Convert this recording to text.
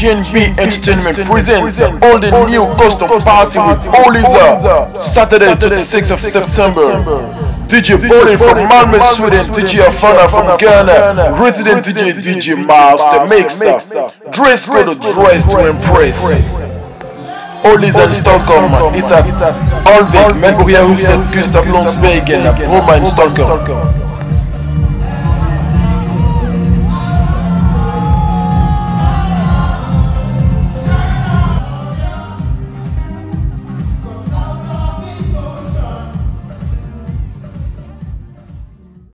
G&B Entertainment presents all the new custom party with Olisa, Saturday 26th of September. DJ Bowling from Malmö, Sweden, DJ Afana from Ghana, resident DJ Master Mixer. Dress code to dress to impress. Olisa in Stockholm, it's at Alvik, Medborgahuset, Gustavvlundsvägen, Bromma Stockholm.